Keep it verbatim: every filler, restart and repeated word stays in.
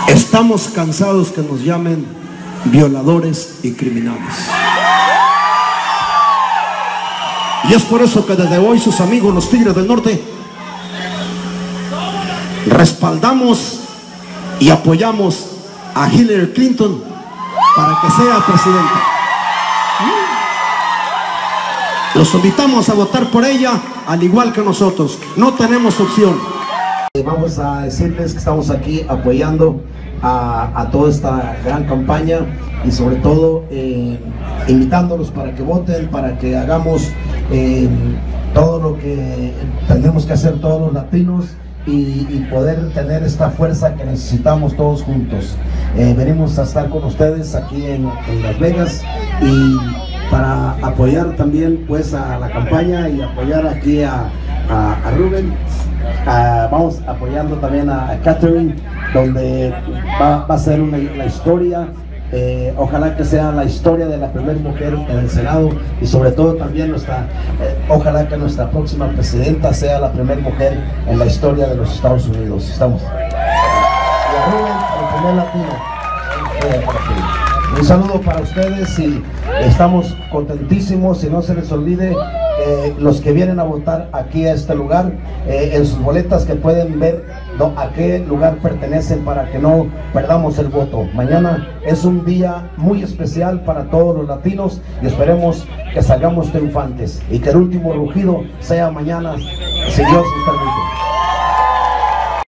Estamos cansados que nos llamen violadores y criminales. Y es por eso que desde hoy sus amigos los Tigres del Norte respaldamos y apoyamos a Hillary Clinton para que sea presidenta. Los invitamos a votar por ella, al igual que nosotros. No tenemos opción. Vamos a decirles que estamos aquí apoyando a, a toda esta gran campaña y sobre todo eh, invitándolos para que voten, para que hagamos eh, todo lo que tenemos que hacer todos los latinos y, y poder tener esta fuerza que necesitamos todos juntos. Eh, venimos a estar con ustedes aquí en, en Las Vegas y para apoyar también pues a la campaña y apoyar aquí a, a, a Rubén. Uh, vamos apoyando también a, a Catherine, donde va, va a ser una, la historia, eh, ojalá que sea la historia de la primera mujer en el Senado y sobre todo también nuestra, eh, ojalá que nuestra próxima presidenta sea la primera mujer en la historia de los Estados Unidos. Estamos. Y a Rubén, el primer latino. Eh, Un saludo para ustedes y estamos contentísimos y no se les olvide eh, los que vienen a votar aquí a este lugar, eh, en sus boletas que pueden ver no, a qué lugar pertenecen para que no perdamos el voto. Mañana es un día muy especial para todos los latinos y esperemos que salgamos triunfantes y que el último rugido sea mañana, si Dios nos permite.